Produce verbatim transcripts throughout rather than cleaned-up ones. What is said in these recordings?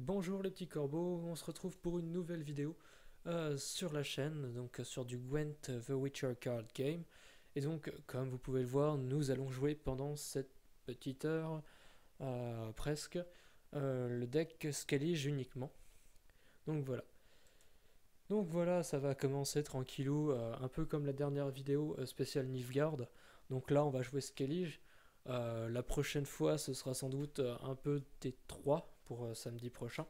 Bonjour les petits corbeaux, on se retrouve pour une nouvelle vidéo euh, sur la chaîne, donc euh, sur du Gwent euh, The Witcher Card Game. Et donc, euh, comme vous pouvez le voir, nous allons jouer pendant cette petite heure, euh, presque, euh, le deck Skellige uniquement. Donc voilà. Donc voilà, ça va commencer tranquillou, euh, un peu comme la dernière vidéo euh, spéciale Nilfgaard. Donc là, on va jouer Skellige. Euh, la prochaine fois, ce sera sans doute euh, un peu des trois pour euh, samedi prochain.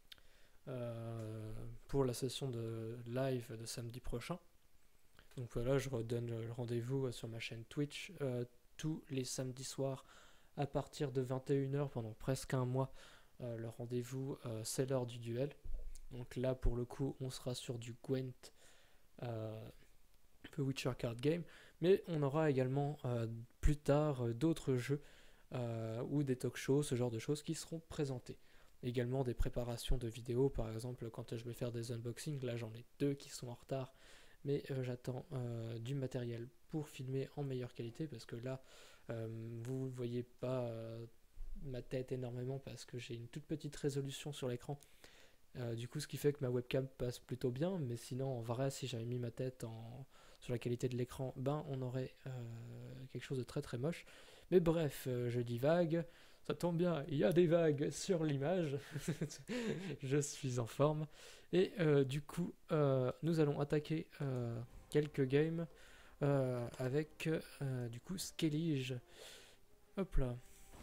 Euh, pour la session de live de samedi prochain. Donc voilà, je redonne le rendez-vous sur ma chaîne Twitch euh, tous les samedis soirs à partir de vingt et une heures pendant presque un mois. Euh, le rendez-vous, euh, c'est l'heure du duel. Donc là, pour le coup, on sera sur du Gwent euh, The Witcher Card Game, mais on aura également euh, plus tard euh, d'autres jeux euh, ou des talk shows, ce genre de choses qui seront présentés. Également des préparations de vidéos, par exemple quand je vais faire des unboxings, là j'en ai deux qui sont en retard, mais euh, j'attends euh, du matériel pour filmer en meilleure qualité, parce que là euh, vous ne voyez pas euh, ma tête énormément parce que j'ai une toute petite résolution sur l'écran. Euh, du coup, ce qui fait que ma webcam passe plutôt bien, mais sinon, en vrai, si j'avais mis ma tête en... sur la qualité de l'écran, ben, on aurait euh, quelque chose de très très moche. Mais bref, euh, je dis vague, ça tombe bien, il y a des vagues sur l'image, je suis en forme. Et euh, du coup, euh, nous allons attaquer euh, quelques games euh, avec euh, du coup Skellige. Hop là.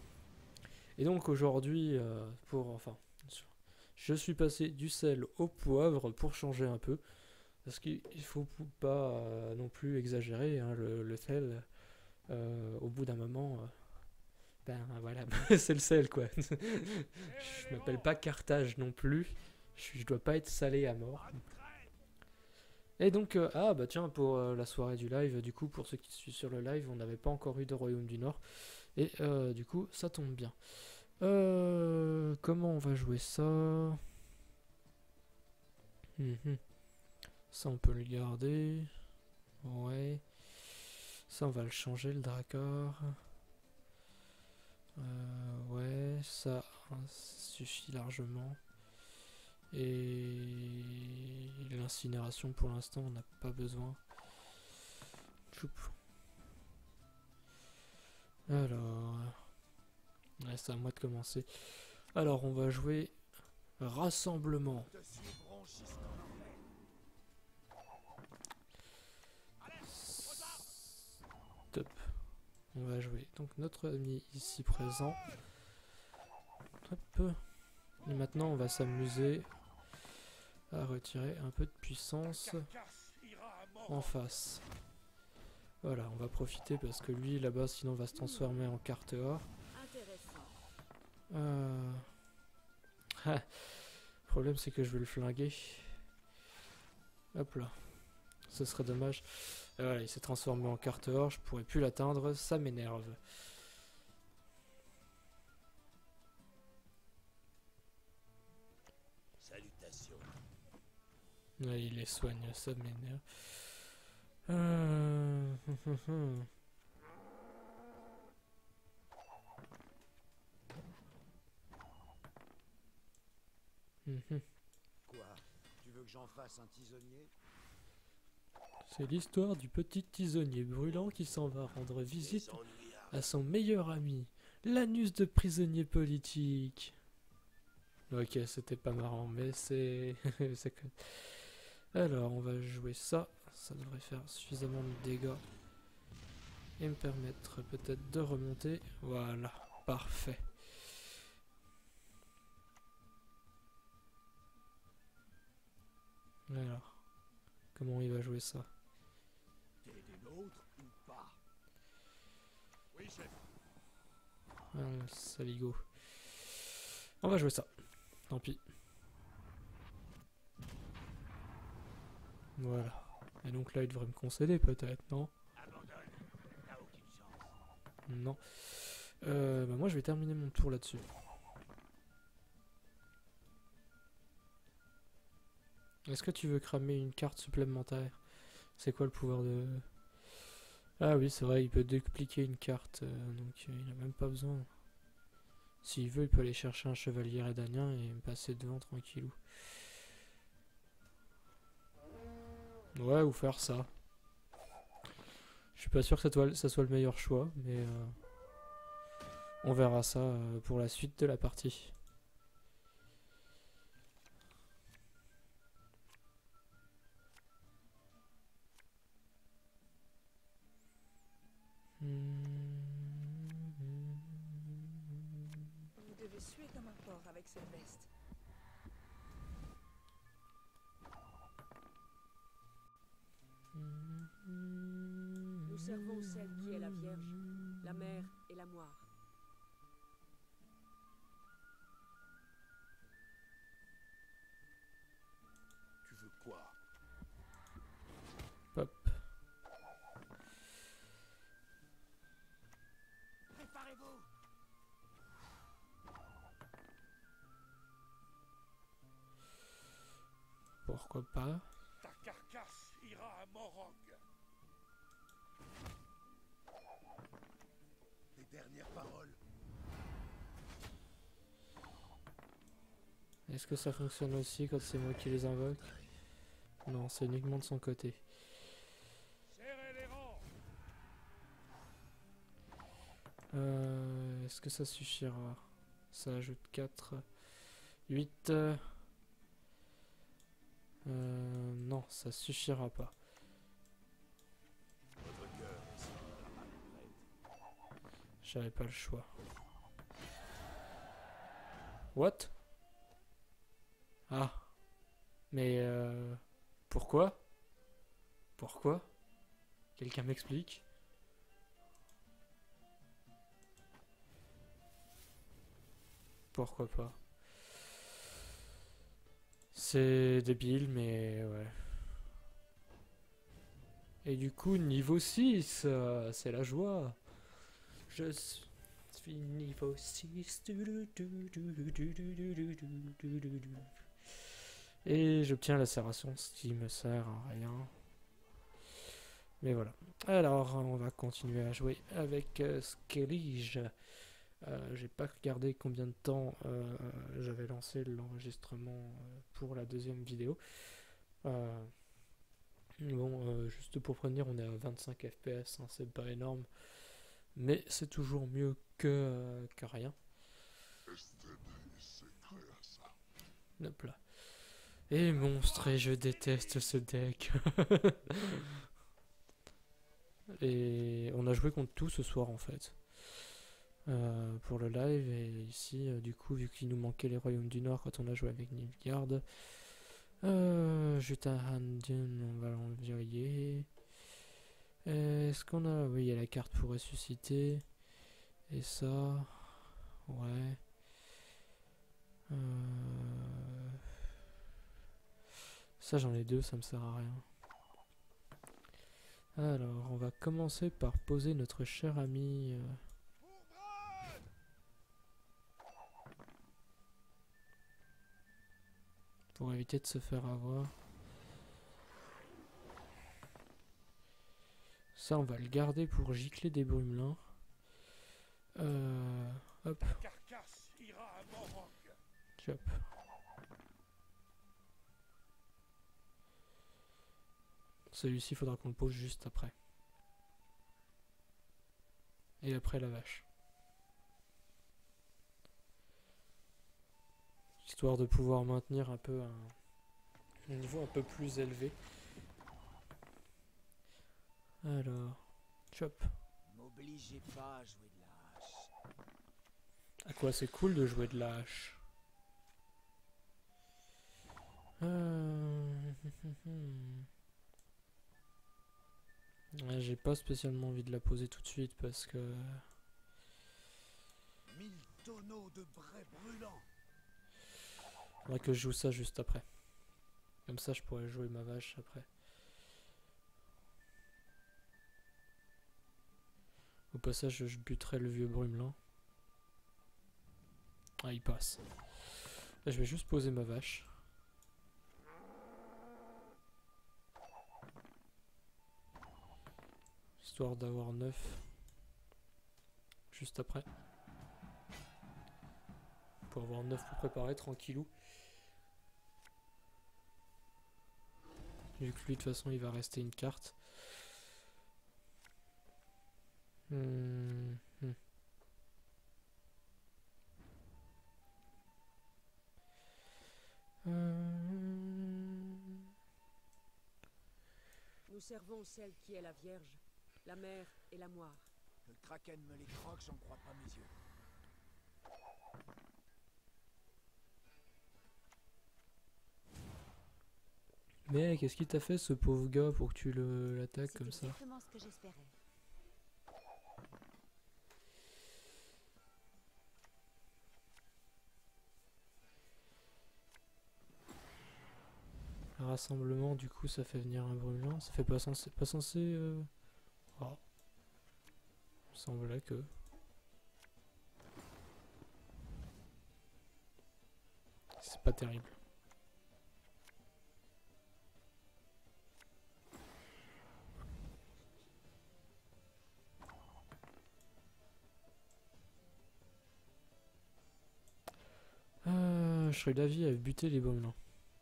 Et donc aujourd'hui, euh, pour enfin, je suis passé du sel au poivre pour changer un peu, parce qu'il faut pas euh, non plus exagérer, hein, le, le sel, euh, au bout d'un moment, euh, ben voilà, c'est le sel quoi. Je m'appelle pas Carthage non plus, je, je dois pas être salé à mort. Et donc, euh, ah bah tiens, pour euh, la soirée du live, du coup, pour ceux qui suivent sur le live, on n'avait pas encore eu de Royaume du Nord, et euh, du coup, ça tombe bien. Euh, comment on va jouer ça? Mmh. Ça, on peut le garder. Ouais. Ça, on va le changer, le Drakkar. Euh, ouais, ça, hein, ça suffit largement. Et l'incinération, pour l'instant, on n'a pas besoin. Choup. Alors, ouais, c'est à moi de commencer. Alors, on va jouer Rassemblement. Top. On va jouer donc notre ami ici présent. Hop. Et maintenant, on va s'amuser à retirer un peu de puissance en face. Voilà, on va profiter parce que lui là-bas sinon va se transformer en carte or. Euh... Ah, le problème c'est que je vais le flinguer. Hop là. Ce serait dommage. Et voilà, il s'est transformé en carte or, je pourrais plus l'atteindre, ça m'énerve. Salutations. Ouais, il les soigne, ça m'énerve. Euh... Quoi? Tu veux que j'en fasse un tisonnier? C'est l'histoire du petit tisonnier brûlant qui s'en va rendre visite à son meilleur ami, l'anus de prisonnier politique. Ok, c'était pas marrant, mais c'est... Alors, on va jouer ça. Ça devrait faire suffisamment de dégâts. Et me permettre peut-être de remonter. Voilà, parfait. Alors, comment il va jouer ça? T'es des nôtres ou pas? Oui, chef. Ah, saligo. On va jouer ça. Tant pis. Voilà. Et donc là, il devrait me concéder peut-être, non? Abandonne. T'as aucune chance. Non. Euh, bah moi, je vais terminer mon tour là-dessus. Est-ce que tu veux cramer une carte supplémentaire? C'est quoi le pouvoir de... Ah oui, c'est vrai, il peut dupliquer une carte, euh, donc euh, il n'a même pas besoin. S'il veut, il peut aller chercher un chevalier rédanien et me passer devant tranquillou. Ouais, ou faire ça. Je suis pas sûr que ça soit, ça soit le meilleur choix, mais euh, on verra ça euh, pour la suite de la partie. Vous devez suer comme un porc avec cette veste. Nous servons celle qui est la Vierge, la mère et la moire. Tu veux quoi? Hop. Préparez-vous. Pourquoi pas? Ta carcasse ira à Morog. Les dernières paroles. Est-ce que ça fonctionne aussi quand c'est moi qui les invoque? Non, c'est uniquement de son côté. Serrez les rangs. Euh, Est-ce que ça suffira? Ça ajoute quatre, huit. Euh, non, ça suffira pas. Votre cœur aussi n'ira pas plus près. J'avais pas le choix. What? Ah. Mais euh... Pourquoi? Pourquoi? Quelqu'un m'explique? Pourquoi pas? C'est débile, mais ouais. Et du coup, niveau six, euh, c'est la joie. Je suis niveau six. Et j'obtiens la serration, ce qui me sert à rien. Mais voilà. Alors, on va continuer à jouer avec euh, Skellige. Euh, J'ai pas regardé combien de temps euh, j'avais lancé l'enregistrement euh, pour la deuxième vidéo. Euh, bon, euh, juste pour prévenir, on est à vingt-cinq F P S, hein, c'est pas énorme. Mais c'est toujours mieux que, euh, que rien. Hop là. Et monstre, et je déteste ce deck. Et on a joué contre tout ce soir en fait. Euh, pour le live, et ici, euh, du coup, vu qu'il nous manquait les royaumes du Nord quand on a joué avec Nilfgaard, euh, Jutahrandun, on va l'envoyer. Est-ce qu'on a... Oui, il y a la carte pour ressusciter. Et ça... Ouais. Euh... Ça, j'en ai deux, ça me sert à rien. Alors, on va commencer par poser notre cher ami... Euh... pour éviter de se faire avoir. Ça, on va le garder pour gicler des brumelins. Euh, hop. Carcasse ira à Morog. Hop. Celui-ci, il faudra qu'on le pose juste après. Et après la vache. Histoire de pouvoir maintenir un peu un, un niveau un peu plus élevé. Alors, chop. M'obligez pas à jouer de la hache. À quoi c'est cool de jouer de la hache. Euh... Ouais, j'ai pas spécialement envie de la poser tout de suite parce que... Mille tonneaux de brais brûlants. Faudrait que je joue ça juste après. Comme ça, je pourrais jouer ma vache après. Au passage, je buterai le vieux brumelin. Ah, il passe. Là, je vais juste poser ma vache. Histoire d'avoir neuf. Juste après. Pour avoir neuf pour préparer, tranquillou. Vu que lui, de toute façon, il va rester une carte. Hmm, hmm. Euh... Nous servons celle qui est la Vierge, la mer et la moire. Le kraken me les croque, j'en crois pas mes yeux. Mais qu'est-ce qu'il t'a fait ce pauvre gars pour que tu le l'attaques comme ça? C'est exactement ce que j'espérais. Le rassemblement, du coup, ça fait venir un brûlant. Ça fait pas censé... Pas censé euh... oh. Il me semblait que... C'est pas terrible. Euh, je serais d'avis à buter les brûlants.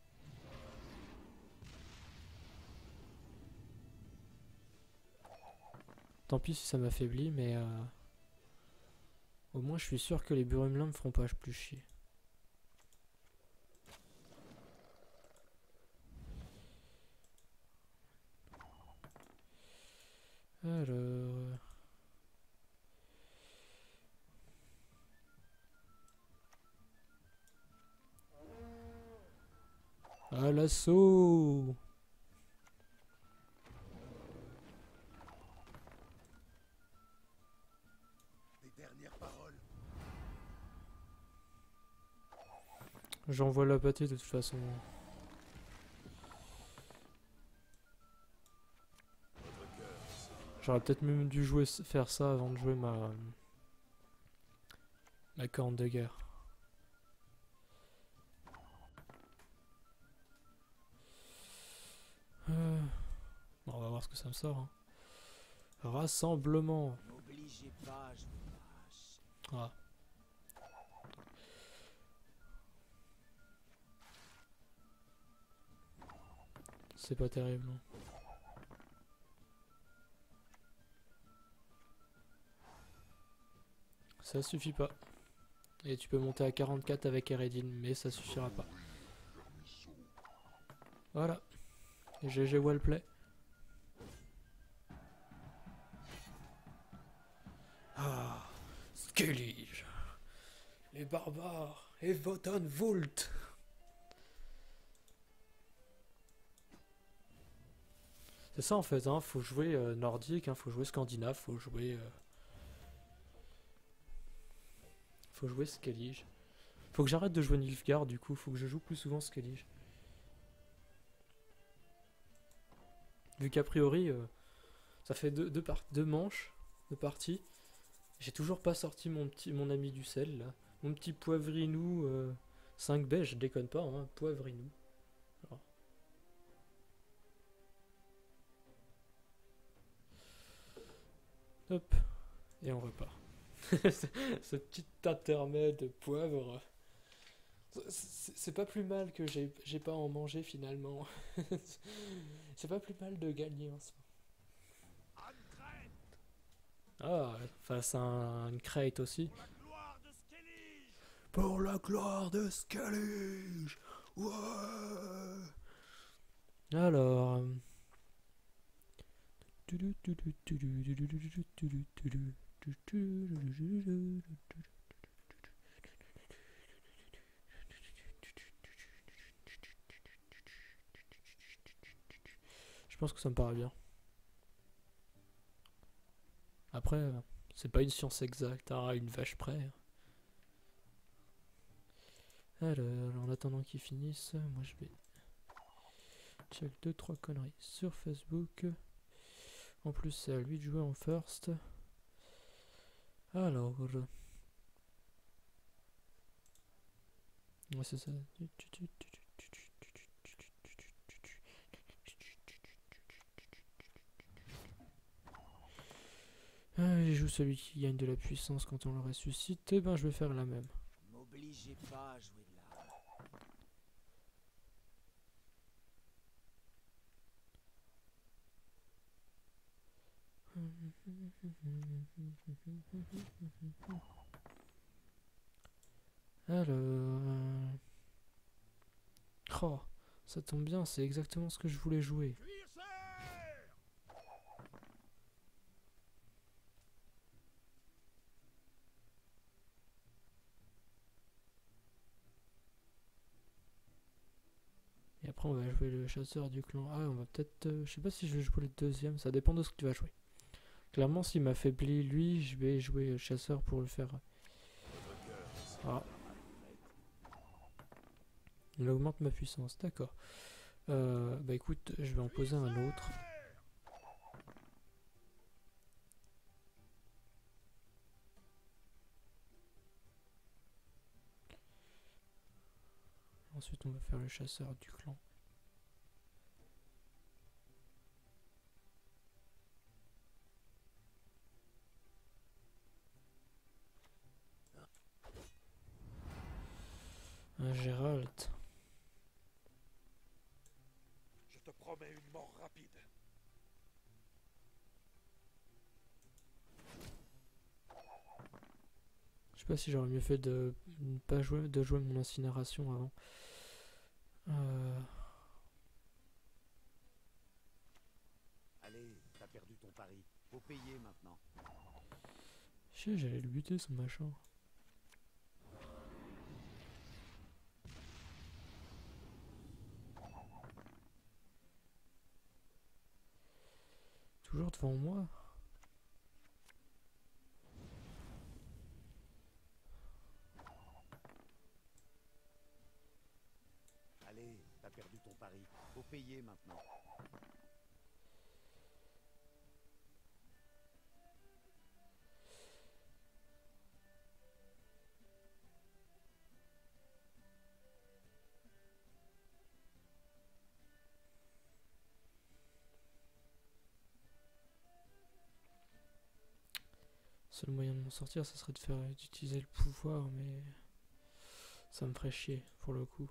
Tant pis si ça m'affaiblit, mais euh, au moins je suis sûr que les Burumlins me feront pas plus chier. Alors... À l'assaut! Des dernières paroles. J'envoie la pâtée de toute façon. J'aurais peut-être même dû jouer, faire ça avant de jouer ma... ma corne de guerre. Euh... Bon, on va voir ce que ça me sort. Hein. Rassemblement. N'obligez pas, je vous lâche. Ah. C'est pas terrible. Non. Ça suffit pas. Et tu peux monter à quarante-quatre avec Eredin, mais ça suffira pas. Voilà. G G Wellplay. Ah, Skellige. Les barbares et Votan Vult. C'est ça en fait, hein, faut jouer euh, nordique, hein, faut jouer scandinave, faut jouer... Euh... Faut jouer Skellige. Faut que j'arrête de jouer Nilfgaard du coup, faut que je joue plus souvent Skellige. Vu qu'a priori, euh, ça fait deux, deux, par deux manches de partie. J'ai toujours pas sorti mon petit mon ami du sel là. Mon petit poivrinou euh, cinq B, je déconne pas, hein, poivrinou. Alors. Hop, et on repart. Ce petit intermède de poivre. C'est pas plus mal que j'ai pas à en manger finalement. C'est pas plus mal de gagner en ce moment. Ah, face à un, une crate aussi. Pour la gloire de Skellige. Ouais. Alors. Je pense que ça me paraît bien. Après, c'est pas une science exacte, à hein, une vache près. Alors, en attendant qu'ils finissent, moi je vais check deux trois conneries sur Facebook. En plus, c'est à lui de jouer en first. Alors, ouais, c'est ça. Ah, il joue celui qui gagne de la puissance quand on le ressuscite. Et ben, je vais faire la même. J'ai pas joué de l'arme. Alors... Oh, ça tombe bien, c'est exactement ce que je voulais jouer. Et après on va jouer le chasseur du clan. Ah, on va peut-être... Euh, je sais pas si je vais jouer le deuxième, ça dépend de ce que tu vas jouer. Clairement, s'il m'affaiblit lui, je vais jouer le chasseur pour le faire. Ah. Il augmente ma puissance, d'accord. Euh, bah écoute, je vais en poser un autre. Ensuite, on va faire le chasseur du clan. Un Gérald. Je te promets une mort rapide. Je sais pas si j'aurais mieux fait de ne pas jouer, de jouer mon incinération avant. Euh... Allez, t'as perdu ton pari. Faut payer maintenant. Je sais, j'allais le buter son machin. Toujours devant moi. Allez, t'as perdu ton pari. Faut payer maintenant. Seul moyen de m'en sortir, ça serait de faire d'utiliser le pouvoir, mais ça me ferait chier pour le coup.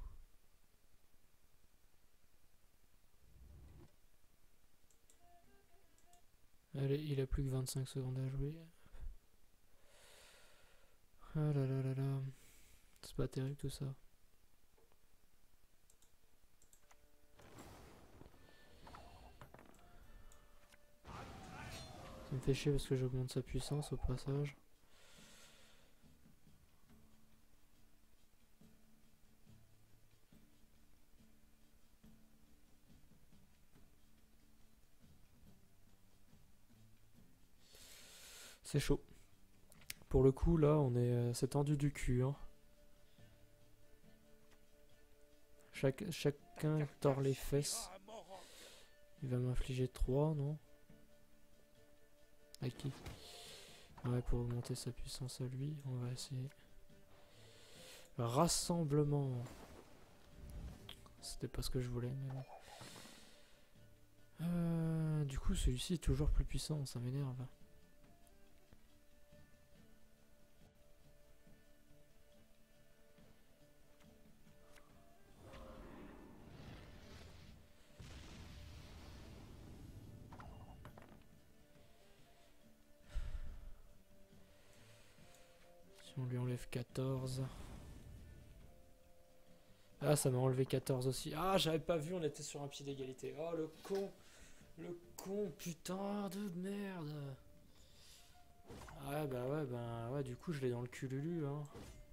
Allez, il a plus que vingt-cinq secondes à jouer. Ah là là là là. C'est pas terrible tout ça. Ça me fait chier parce que j'augmente sa puissance au passage. C'est chaud. Pour le coup, là, on est, euh, c'est tendu du cul. Hein. Chaque, chacun tord les fesses. Il va m'infliger trois, non? À qui? Ouais, pour augmenter sa puissance à lui, on va essayer. Rassemblement. C'était pas ce que je voulais, mais bon. Euh, du coup, celui-ci est toujours plus puissant, ça m'énerve. Si on lui enlève quatorze. Ah, ça m'a enlevé quatorze aussi. Ah, j'avais pas vu, on était sur un pied d'égalité. Oh, le con. Le con, putain de merde. Ouais, bah ouais, bah ouais, du coup, je l'ai dans le cululu, hein.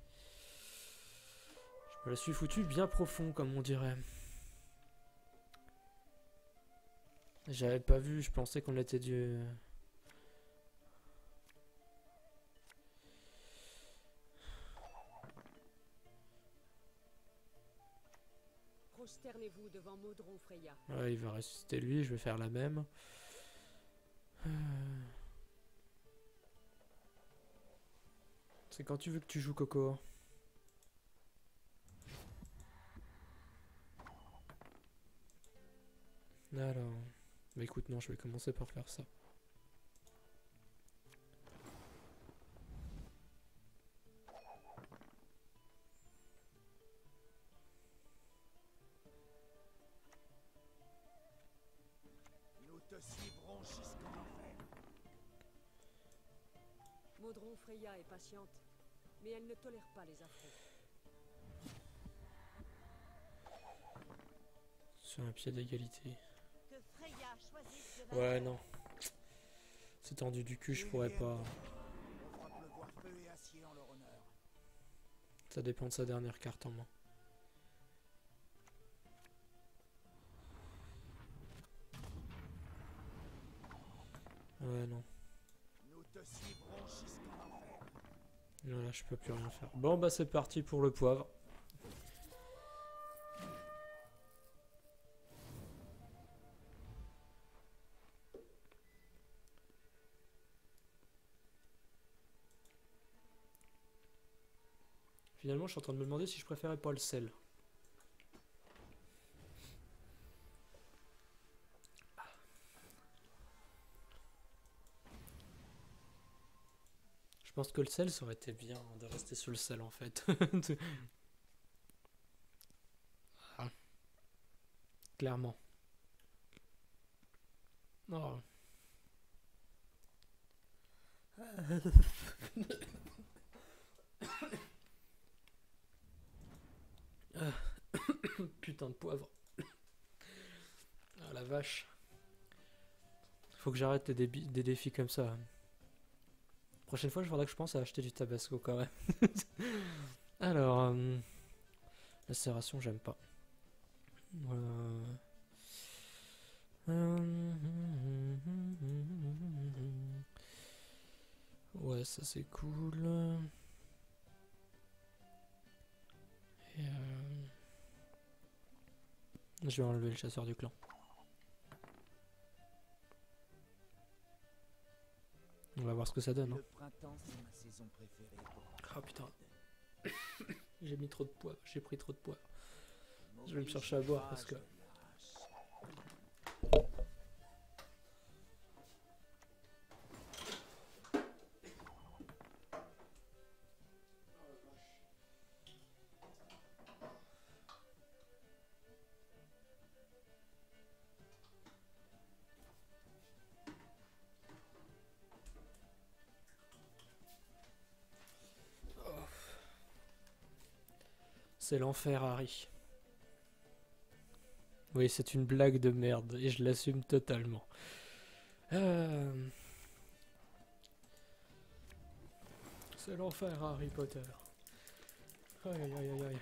Je me la suis foutu bien profond, comme on dirait. J'avais pas vu, je pensais qu'on était du... Prosternez-vous devant Maudron Freya. Ouais, il va ressusciter lui, je vais faire la même. Euh... C'est quand tu veux que tu joues, Coco. Alors... Bah écoute, non, je vais commencer par faire ça. suivront jusqu'en enfer. Maudron Freya est patiente, mais elle ne tolère pas les affronts. Sur un pied d'égalité. Que Freya choisisse de Ouais, vaincre. non. C'est tendu du cul, je pourrais pas. On fera pleuvoir feu et acier en leur honneur. Ça dépend de sa dernière carte en main. Ouais, non. Nous te suivrons jusqu'en enfer. Voilà, je peux plus rien faire. Bon, bah c'est parti pour le poivre. Finalement, je suis en train de me demander si je préférais pas le sel. Je pense que le sel, ça aurait été bien de rester sur le sel en fait. Ah. Clairement. Oh. Ah. Putain de poivre. Ah la vache. Faut que j'arrête des, débi- des défis comme ça. Prochaine fois, il faudra que je pense à acheter du tabasco quand même. Alors, euh, la serration, j'aime pas. Euh, euh, Ouais, ça c'est cool. Et euh, je vais enlever le chasseur du clan. On va voir ce que ça donne. Hein. Le printemps, c'est ma saison préférée. Ah putain. J'ai mis trop de poivre, j'ai pris trop de poivre. Je vais me chercher à boire parce que... C'est l'enfer, Harry. Oui, c'est une blague de merde et je l'assume totalement. Euh... C'est l'enfer, Harry Potter. Aïe aïe aïe aïe aïe.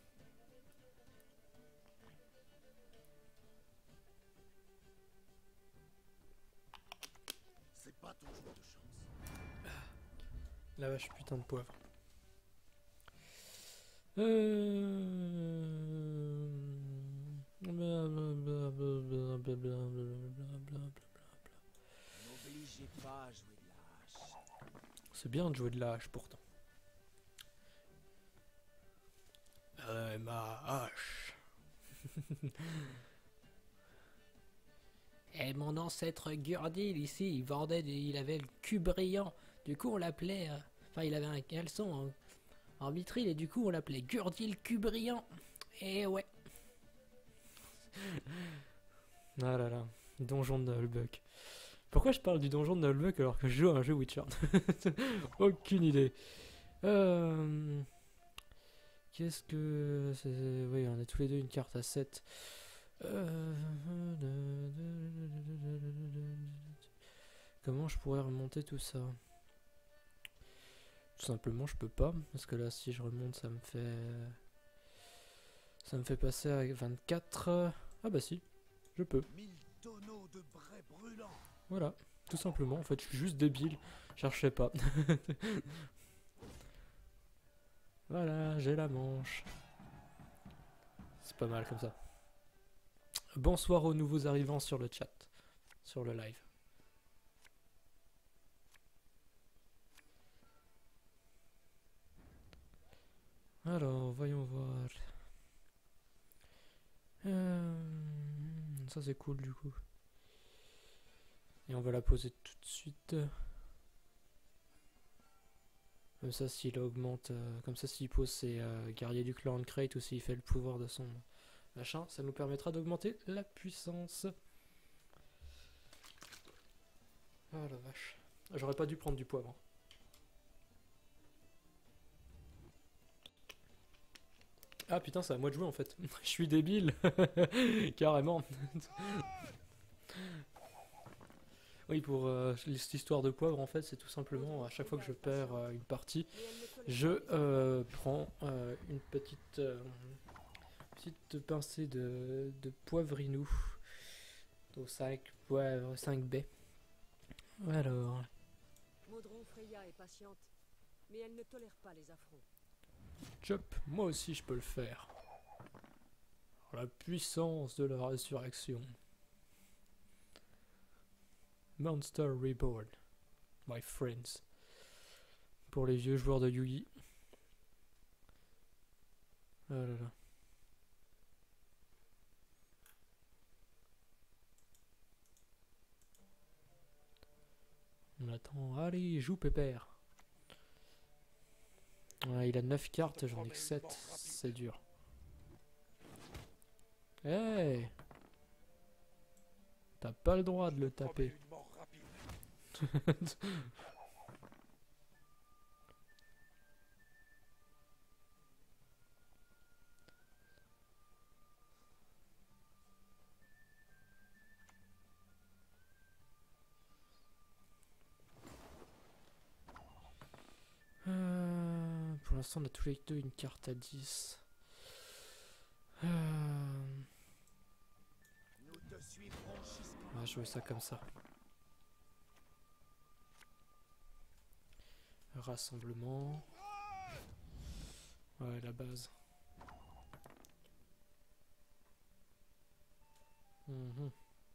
C'est pas ton jour de chance. La vache, putain de poivre. Euh... N'obligez pas à jouer de la hache. C'est bien de jouer de la hache pourtant. Euh, ma hache. Et mon ancêtre Gurdil ici, il vendait, des- il avait le cul brillant. Du coup, on l'appelait. euh, Enfin, il avait un caleçon en, en vitrine et du coup, on l'appelait Gurdil cul brillant. Et ouais. Ah là là, donjon de Nullbuck. Pourquoi je parle du donjon de Nullbuck alors que je joue à un jeu Witcher? Aucune idée. Euh... Qu'est-ce que... c'est- Oui, on a tous les deux une carte à sept. Euh... Comment je pourrais remonter tout ça? Tout simplement, je peux pas. Parce que là, si je remonte, ça me fait... Ça me fait passer à vingt-quatre. Ah bah si, je peux. Mille tonneaux de brais brûlants. Voilà, tout simplement. En fait, je suis juste débile. Cherchez pas. Voilà, j'ai la manche. C'est pas mal comme ça. Bonsoir aux nouveaux arrivants sur le chat, sur le live. Alors, voyons voir. Euh, Ça c'est cool du coup. Et on va la poser tout de suite. Comme ça, s'il augmente, euh, comme ça, s'il pose ses euh, guerriers du clan Crate ou s'il fait le pouvoir de son machin, ça nous permettra d'augmenter la puissance. Ah la vache. J'aurais pas dû prendre du poivre. Ah putain, c'est à moi de jouer en fait. Je suis débile. Carrément. Oui, pour euh, cette histoire de poivre, en fait, c'est tout simplement à chaque fois que je perds euh, une partie, Mais elle ne tolère je pas les euh, prends euh, une petite, euh, petite pincée de, de poivrinou. Donc cinq poivres, cinq baies. Alors, Maudron Freya est patiente, mais elle ne tolère pas les affronts. chop, moi aussi je peux le faire. La puissance de la résurrection. Monster Reborn, my friends. Pour les vieux joueurs de Yugi. Ah là là. On attend. Allez, joue pépère. Ouais, il a neuf cartes, j'en ai que sept. C'est dur. Hey! T'as pas le droit de le taper. Une mort rapide. Euh, pour l'instant, on a tous les deux une carte à dix. Euh, Nous te suivrons jusqu'en on va jouer ça comme ça. Rassemblement. Ouais, la base. Mhm.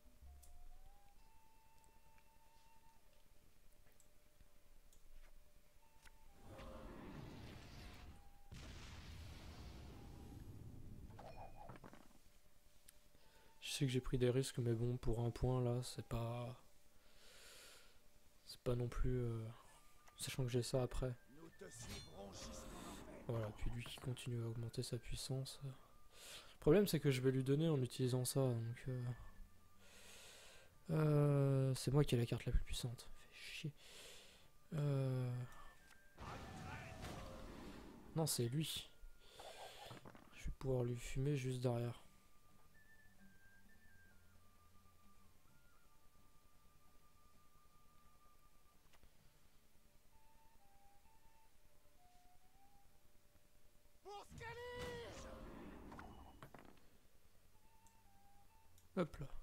Je sais que j'ai pris des risques, mais bon, pour un point là, c'est pas. C'est pas non plus. euh, Sachant que j'ai ça après. Nous te suivrons jusqu'en enfer. Voilà, puis lui qui continue à augmenter sa puissance. Le problème, c'est que je vais lui donner en utilisant ça, donc. Euh... euh, c'est moi qui ai la carte la plus puissante. Fait chier. Euh... Non, c'est lui. Je vais pouvoir lui fumer juste derrière. Pour Scalige! Hop là.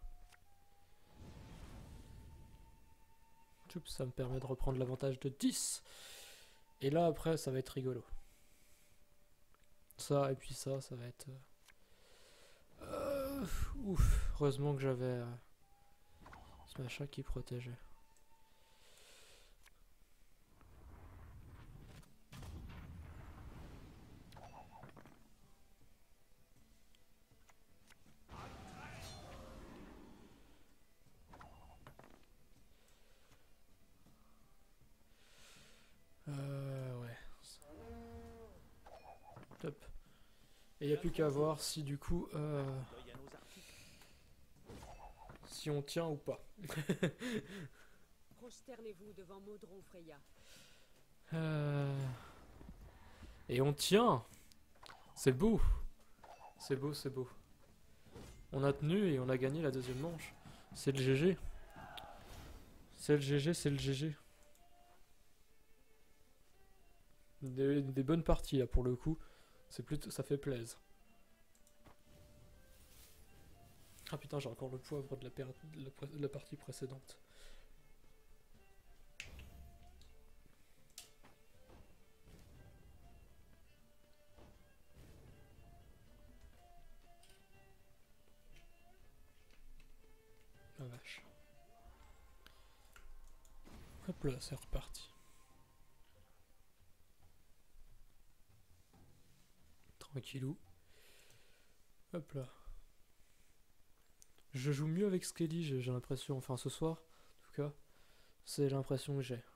Tchoup, ça me permet de reprendre l'avantage de dix. Et là, après, ça va être rigolo. Ça, et puis ça, ça va être... Euh, ouf, heureusement que j'avais euh, ce machin qui protégeait. Euh, ouais. Top. Et il n'y a plus qu'à voir si du coup... Euh, Deuil à nos articles. si on tient ou pas. Prosternez-vous devant Maudron Freya. Euh, Et on tient. C'est beau. C'est beau, c'est beau. On a tenu et on a gagné la deuxième manche. C'est le G G. C'est le G G, c'est le G G. Des, des bonnes parties là pour le coup. C'est plutôt, ça fait plaisir. Ah putain, j'ai encore le poivre de la, per- de la, pré- de la partie précédente. La vache. Hop là, c'est reparti. Tranquillou. Hop là. Je joue mieux avec Skelly, j'ai j'ai l'impression, enfin ce soir, en tout cas, c'est l'impression que j'ai.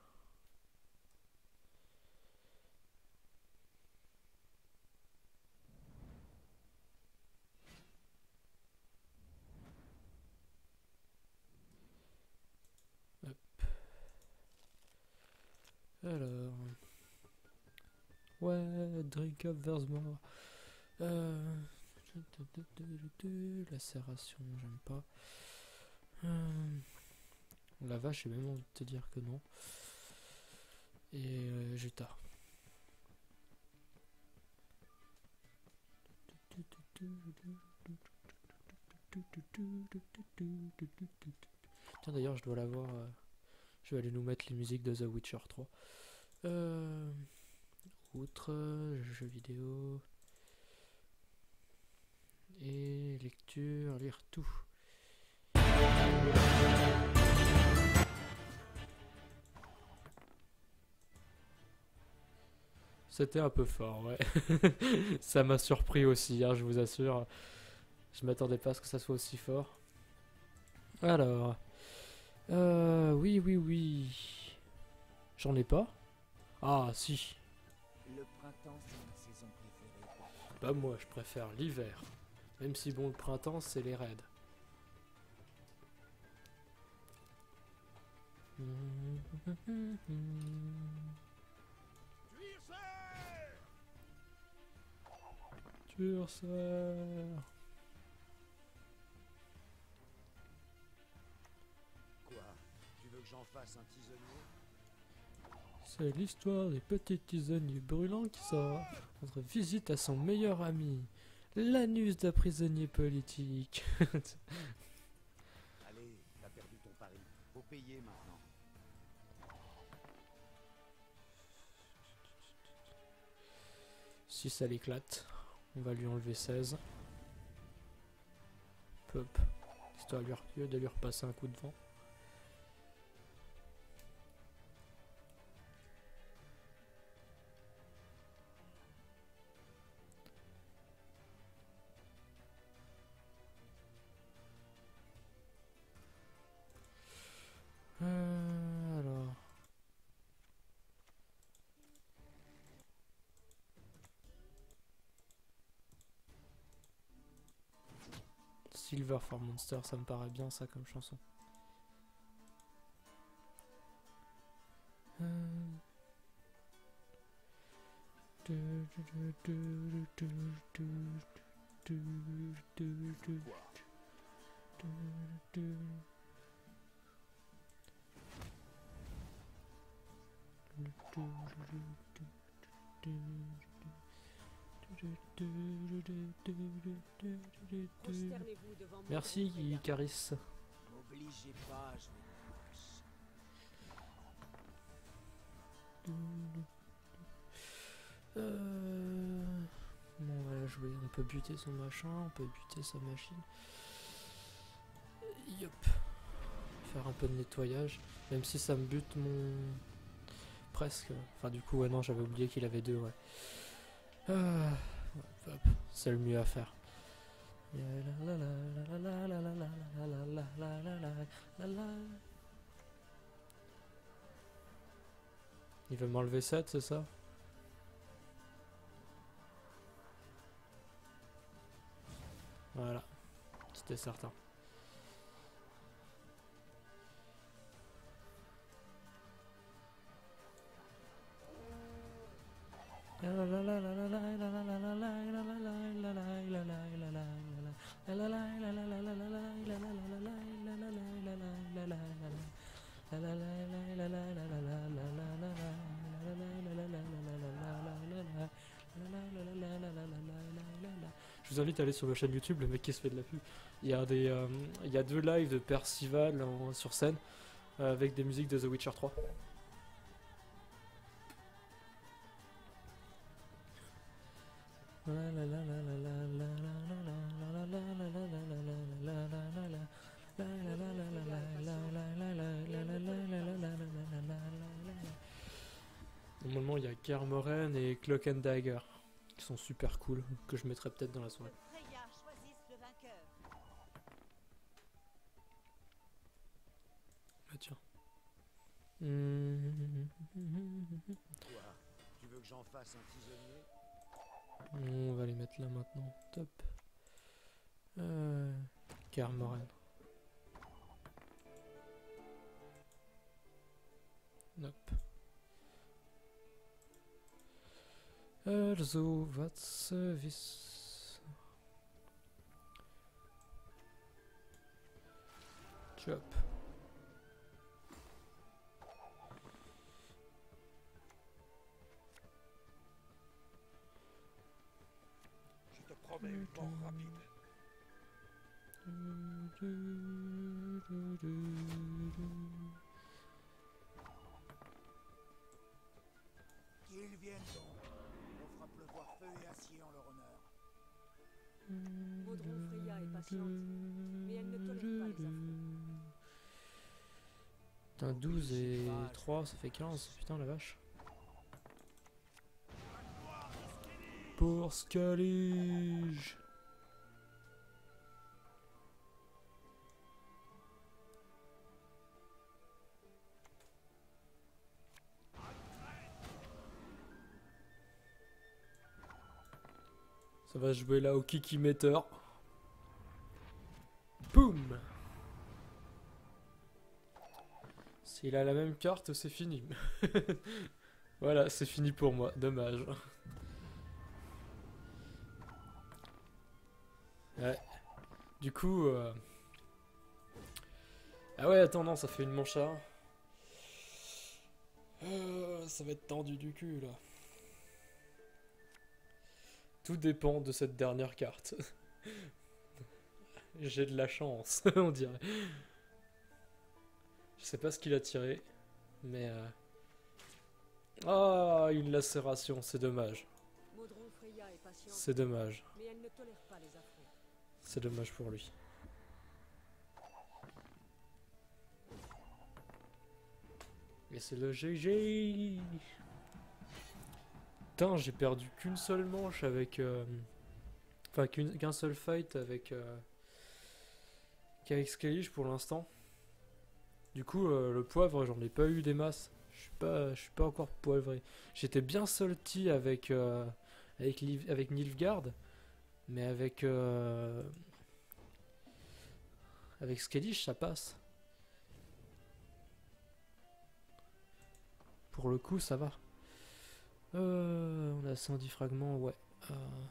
Hop. drink up Versmore. Euh... Lacération, j'aime pas. Euh... La vache, j'ai même envie de te dire que non. Et euh, Jutta. Tiens, d'ailleurs, je dois l'avoir. Euh... Je vais aller nous mettre les musiques de The Witcher trois. Euh... Outre, jeux vidéo. Et lecture, lire tout. C'était un peu fort, ouais. Ça m'a surpris aussi, hein, je vous assure. Je m'attendais pas à ce que ça soit aussi fort. Alors. Euh, oui, oui, oui. J'en ai pas? Ah, si. Le printemps, c'est ma saison préférée. Bah, moi, je préfère l'hiver. Même si, bon, le printemps, c'est les raids. Curseur. Quoi? Tu veux que j'en fasse un tisonnier? C'est l'histoire des petits tisonniers brûlants qui sort rendre visite à son meilleur ami, l'anus d'un prisonnier politique. Allez, t'as perdu ton pari. Faut payer maintenant. Si ça l'éclate, on va lui enlever seize. Pop, histoire de lui, de lui repasser un coup de vent. Euh, alors. Silver for Monster, ça me paraît bien ça comme chanson. Euh... Prosternez-vous devant mon Merci grand Freya. Icaris. M'obligez pas, je vais. Euh... Bon, on va la jouer. On peut buter son machin, on peut buter sa machine. Yop. Faire un peu de nettoyage. Même si ça me bute mon... Presque. Enfin, du coup, ouais, non, j'avais oublié qu'il avait deux, ouais. Ah, hop, c'est le mieux à faire. Il veut m'enlever sept, c'est ça? Voilà, c'était certain. Je vous invite à aller sur ma chaîne YouTube, le mec qui se fait de la pub. Il y a, des, euh, il y a deux lives de Percival en- sur scène euh, avec des musiques de The Witcher trois. Normalement, il y a Kermoren et Cloak and Dagger qui sont super cool, que je mettrai peut-être dans la soirée. Que Freya choisisse le vainqueur. Ah tiens. Quoi? Tu veux que j'en fasse un tisonnier? On va les mettre là maintenant. Top. Euh, Kermoren. Hop. Also, was Service. Job. Je te promets une mort rapide. Qu'ils viennent donc. On fera pleuvoir feu et acier en leur honneur. Baudron Freya est patiente, mais elle ne tolère pas les affronts. Putain, douze et trois, ça fait quinze. Putain, la vache. Pour Scalige. Ça va jouer là au kikimeter. Boum. S'il a la même carte, c'est fini. Voilà, c'est fini pour moi. Dommage. Ouais. Du coup... Euh... Ah ouais, attends, non, ça fait une manche à un. Euh, ça va être tendu du cul, là. Tout dépend de cette dernière carte. J'ai de la chance, on dirait. Je sais pas ce qu'il a tiré, mais... Euh... Ah, une lacération, c'est dommage. Baudron Freya est patiente, C'est dommage. mais elle ne tolère pas les affronts. C'est dommage pour lui. Et c'est le G G. Putain, j'ai perdu qu'une seule manche avec... euh, Enfin, qu'une- qu'un seul fight avec... Euh... qu'avec Scalige pour l'instant. Du coup, euh, le poivre, j'en ai pas eu des masses. Je suis pas, je suis pas encore poivré. J'étais bien salty avec... Euh... Avec, Liv- avec Nilfgaard. Mais avec... Euh... Avec Scalige, ça passe. Pour le coup, ça va. Euh, on a cent dix fragments, ouais. Euh...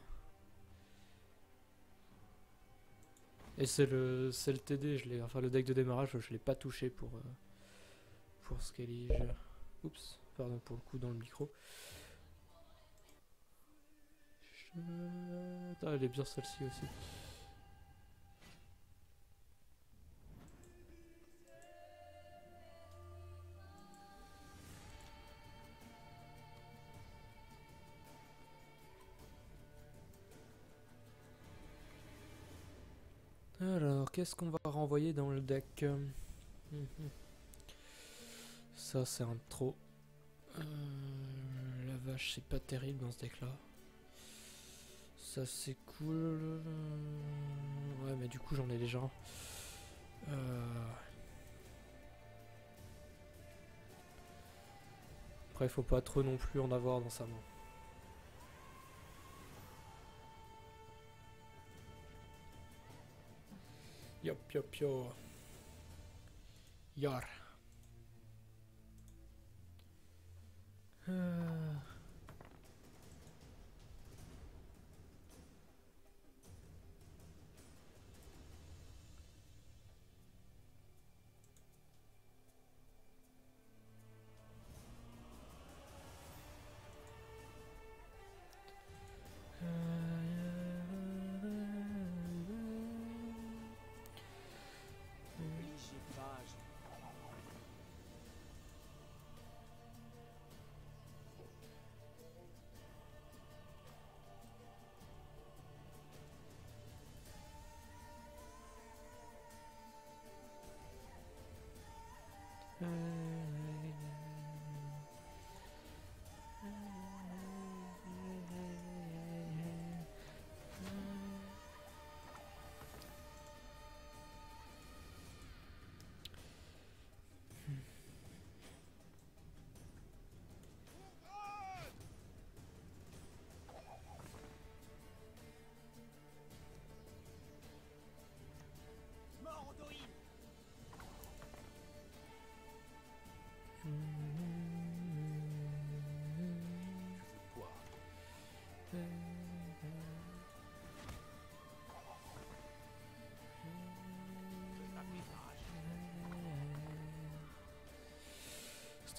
Et c'est le, c'est le T D, je l'ai, enfin le deck de démarrage, je l'ai pas touché pour euh, pour Scalige. Oups, pardon pour le coup dans le micro. Je... Ah, elle est bien celle-ci aussi. Alors, qu'est-ce qu'on va renvoyer dans le deck? euh, mhm. Ça, c'est un trop. Euh, la vache, c'est pas terrible dans ce deck-là. Ça, c'est cool. Ouais, mais du coup, j'en ai déjà un. Euh... Après, faut pas trop non plus en avoir dans sa main. Yop, yop, yo. Yar. Euh... Oui, j'ai page.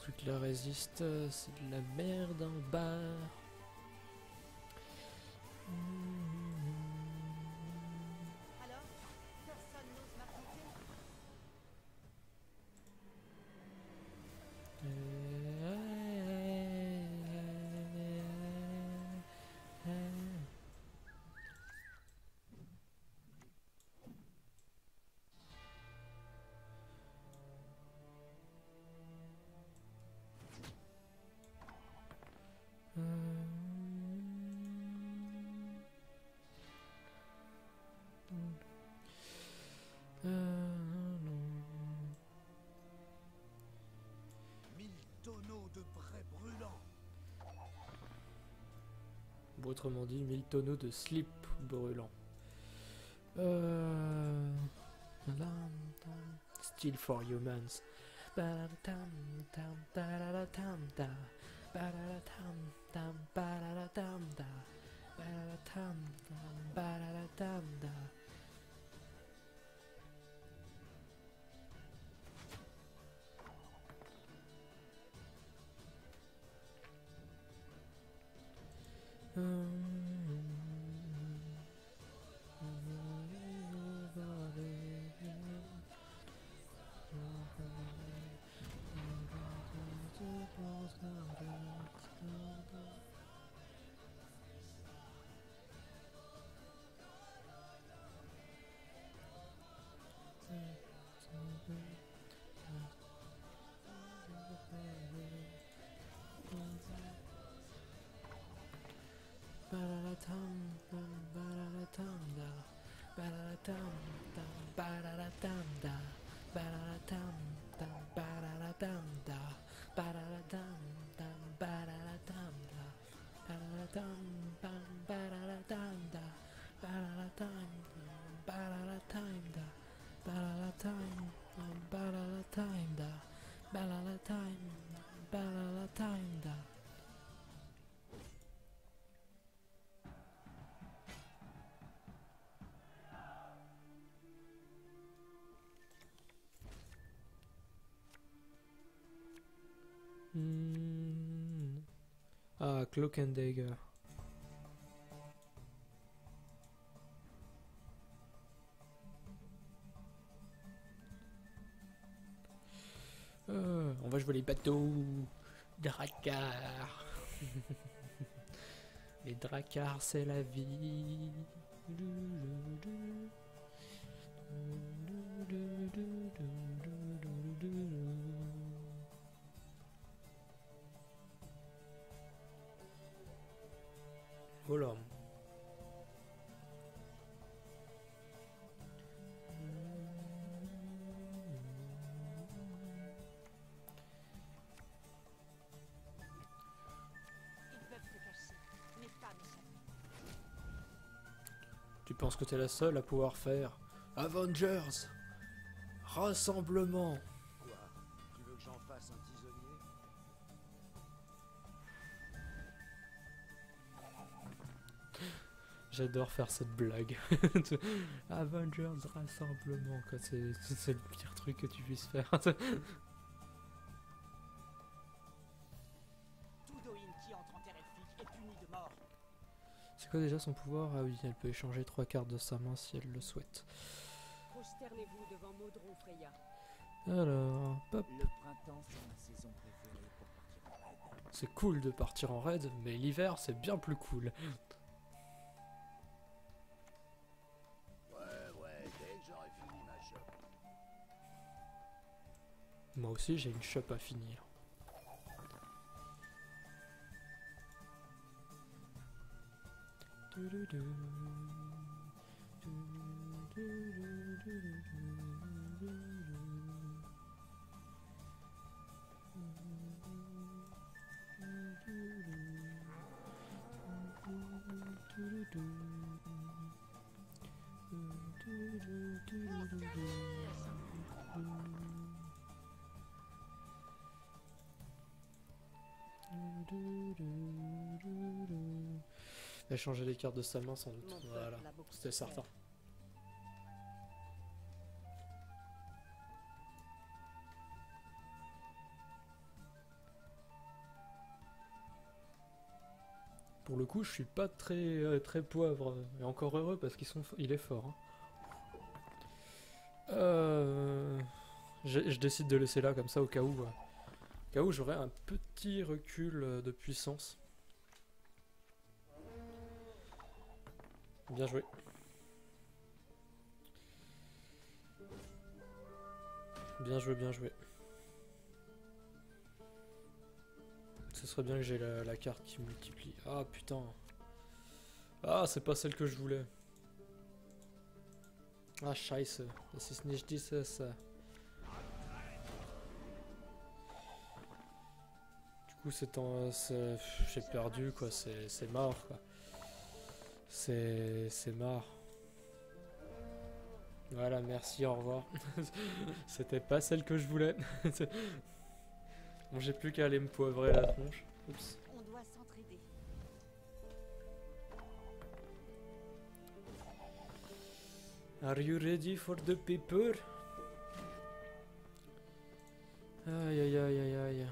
truc là résiste, c'est de la merde en barre. Alors, personne n'ose m'affronter. Mille tonneaux de brais brûlants. Ou autrement dit, mille tonneaux de slip brûlant. Euh... Still for humans. Ba-da-da-tam, tam, ba-da-da-tam, da. Ba-da-da-tam, tam, ba-da-da-tam, da. Ba-da-da-tam, tam, ba-da-da-tam, da. Hmm. Ah, Cloak and Dagger. Euh, on va jouer les bateaux. Drakkar. Les Drakkar, c'est la vie. Voilà. Ils peuvent se cacher, mais pas m'échapper. Tu penses que t'es la seule à pouvoir faire Avengers Rassemblement. Quoi? Tu veux que j'en fasse un tisonnier? J'adore faire cette blague. Avengers Rassemblement, quoi. C'est c'est le pire truc que tu puisses faire. Tout Doin qui entre en terre elfique est puni de mort. C'est quoi déjà son pouvoir? Ah oui, elle peut échanger trois cartes de sa main si elle le souhaite. Prosternez-vous devant Maudron Freya. Alors, hop. Le printemps, c'est ma saison préférée pour partir en raid. C'est cool de partir en raid, mais l'hiver c'est bien plus cool. Ouais, ouais, dès que j'aurai fini ma chope. Moi aussi j'ai une shop à finir. Elle a changé les cartes de sa main sans doute. Mon peuple Voilà, l'a beaucoup c'était souffert. certain. pour le coup, je suis pas très, euh, très poivre. Et encore heureux parce qu'il il est fort. Hein. Euh, je, je décide de laisser là comme ça au cas où. euh, Au cas où j'aurais un petit recul euh, de puissance. Bien joué. Bien joué, bien joué. Ce serait bien que j'ai la, la carte qui multiplie. Ah putain. Ah, c'est pas celle que je voulais. Ah, scheiße. Das ist nicht dieses. äh. Du coup, c'est en. c'est- J'ai perdu quoi, c'est c'est mort quoi. C'est. C'est mort. Voilà, merci, au revoir. C'était pas celle que je voulais. Bon, j'ai plus qu'à aller me poivrer la tronche. Oups. On doit s'entraider. Are you ready for the paper? Aïe aïe aïe aïe aïe.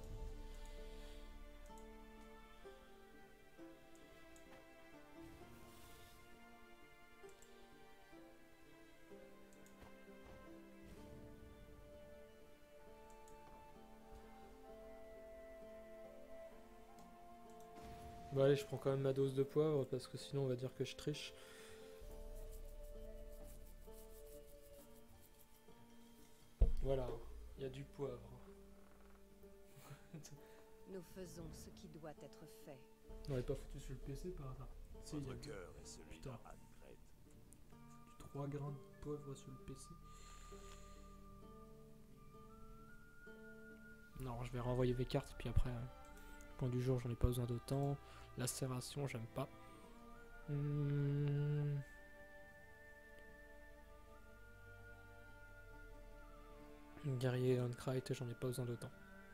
Bon allez, je prends quand même ma dose de poivre parce que sinon on va dire que je triche. Voilà, il y a du poivre. Nous faisons ce qui doit être fait. On n'est pas foutu sur le P C par hasard. Si, il y a Votre du- cœur est celui Putain. d'Anne-Gret. du trois grains de poivre sur le P C. Non, je vais renvoyer mes cartes puis après, euh, point du jour, j'en ai pas besoin d'autant. Lacération, j'aime pas. Hmm. Guerrier Uncrite, j'en ai pas besoin d'autant.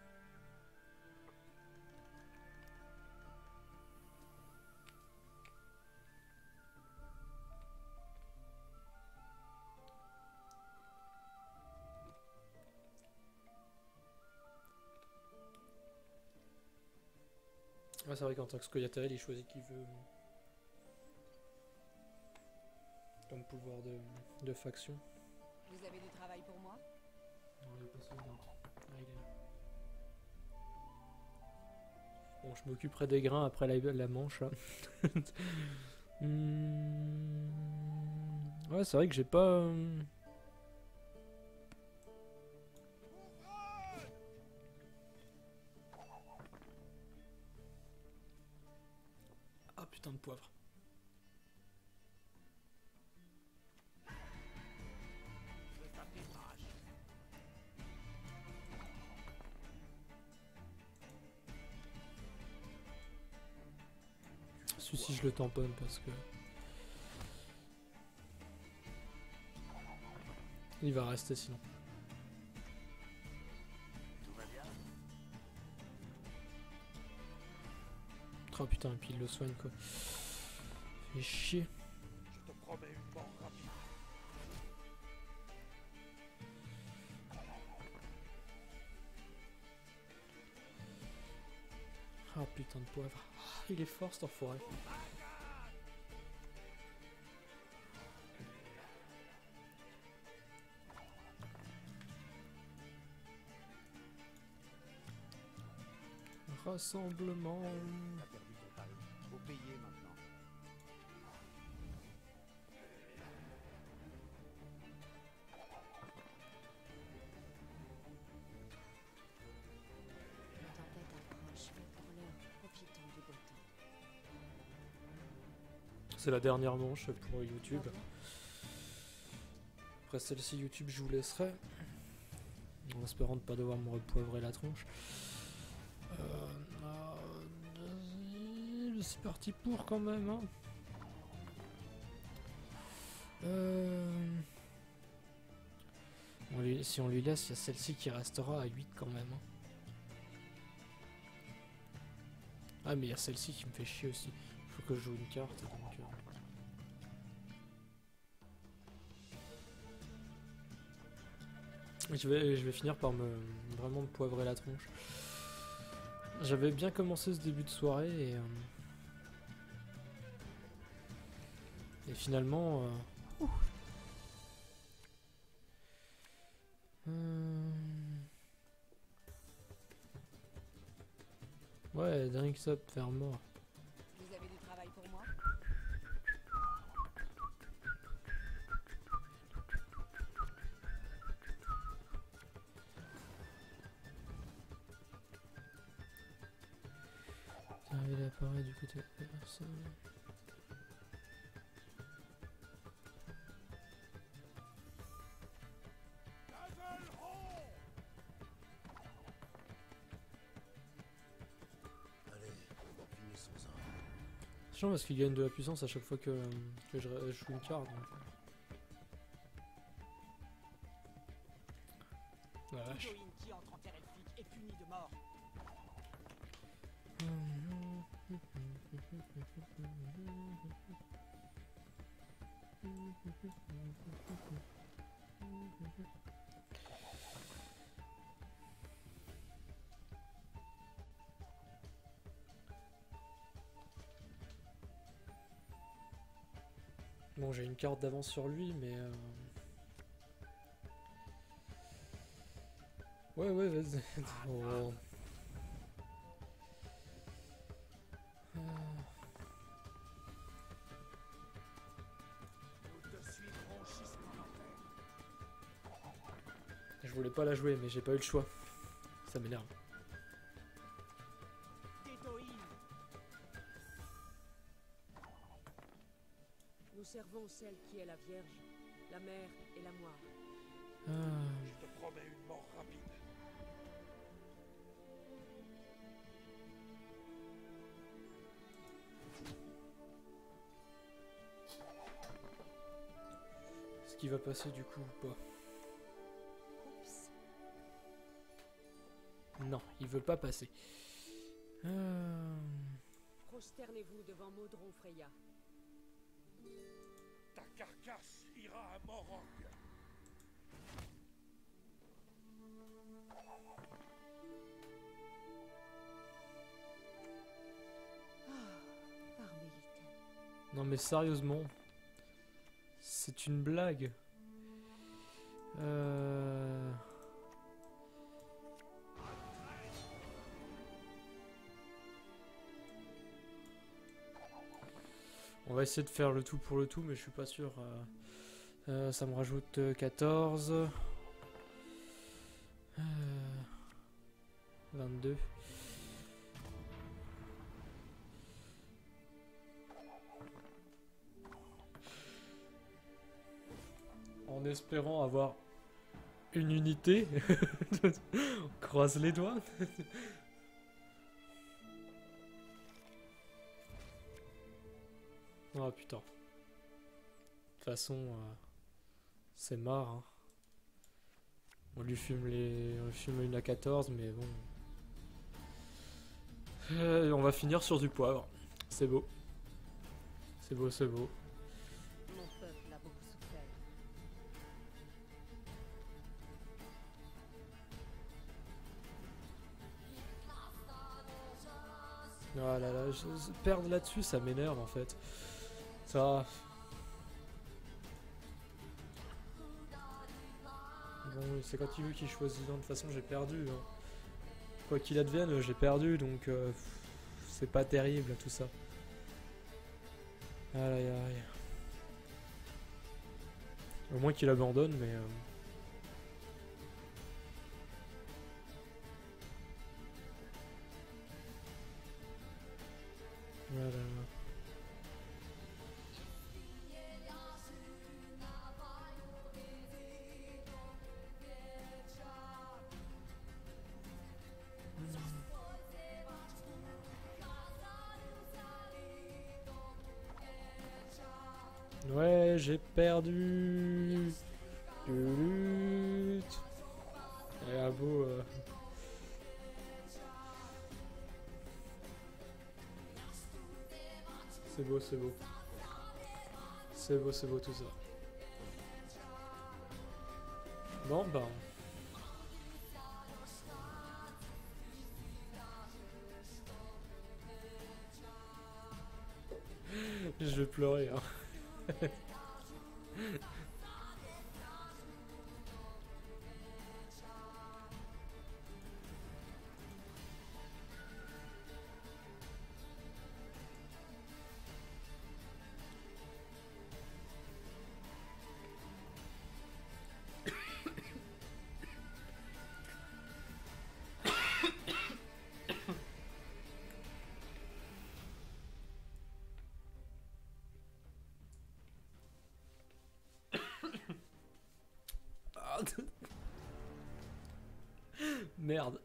Ouais, c'est vrai qu'en tant que Scoia'tael, il choisit qui veut comme pouvoir de, de faction. Vous avez du travail pour moi? Non, il est pas sauvegarde. Ah, il est là. Bon, je m'occuperai des grains après la, la manche. Là. Hmm. Ouais, c'est vrai que j'ai pas. euh, Ah putain de poivre. C'est un démarrage. Celui-ci, je le tamponne parce que. Il va rester sinon. Tout va bien? Oh putain, et puis il le soigne quoi. Fait chier. Je te promets une mort rapide. Ah putain de poivre. Ah, il est fort cet enfoiré. Rassemblement. T'as perdu ton pari. Faut payer maintenant. La tempête approche, mais pour l'heure, profitons du beau temps. C'est la dernière manche pour YouTube. Pardon? Après celle-ci YouTube je vous laisserai. En espérant ne pas devoir me repoivrer la tronche. Euh, euh, c'est parti pour quand même. Hein. Euh, on lui- si on lui laisse, il y a celle-ci qui restera à huit quand même. Hein. Ah mais il y a celle-ci qui me fait chier aussi. Il faut que je joue une carte. Donc, euh, Je vais, je vais finir par me vraiment me poivrer la tronche. J'avais bien commencé ce début de soirée et, euh, Et finalement... Euh... ouh. Hum. Ouais, drink ça, te faire mort. Vous avez du travail pour moi? Arrivé d'apparaître du côté de la personne. Allez, finissons-en. C'est chiant parce qu'il gagne de la puissance à chaque fois que, que je, je joue une carte. Donc. La vache. Titoïne qui entre en terre elfique est puni de mort. Bon, j'ai une carte d'avance sur lui, mais... Euh... Ouais, ouais, vas-y. Oh. Ah. Nous te suivrons jusqu'en enfer. Je voulais pas la jouer, mais j'ai pas eu le choix. Ça m'énerve. Titoïne, Nous servons celle qui est la Vierge, la mère et la moire. Ah. Je te promets une mort rapide. Est-ce qu'il va passer du coup ou pas? Oups. Non, il veut pas passer. Ah. Prosternez-vous devant Maudron Freya. Ta carcasse ira à Morog. Par Mélithène. Non mais sérieusement, c'est une blague. Euh... On va essayer de faire le tout pour le tout, mais je suis pas sûr. Euh, euh, ça me rajoute euh, quatorze. Euh, vingt-deux. En espérant avoir une unité. On croise les doigts. Ah putain. De toute façon, euh, c'est marre. Hein. On lui fume les, on lui fume une à quatorze, mais bon. Euh, on va finir sur du poivre. C'est beau. C'est beau, c'est beau. Mon peuple a beaucoup souffert. Ah là là, je, je- perdre là-dessus, ça m'énerve en fait. Ça. Bon, c'est quand il veut qu'il choisisse. De toute façon, j'ai perdu. Hein. Quoi qu'il advienne, j'ai perdu, donc euh, c'est pas terrible tout ça. Aïe aïe aïe. Au moins qu'il abandonne, mais. euh, Voilà. Ouais, j'ai perdu. Tulut. Et à beau. euh, C'est beau, c'est beau. C'est beau, c'est beau tout ça. Bon, bah. Je vais pleurer. Hein. Merde.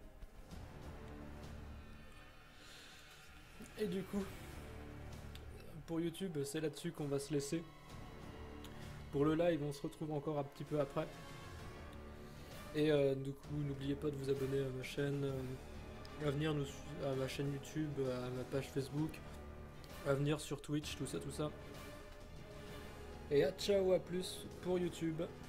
Et du coup, pour YouTube, c'est là-dessus qu'on va se laisser. Pour le live, on se retrouve encore un petit peu après. Et euh, du coup, n'oubliez pas de vous abonner à ma chaîne, euh, à venir nous, à ma chaîne YouTube, à ma page Facebook, à venir sur Twitch, tout ça, tout ça. Et à ciao, à plus pour YouTube.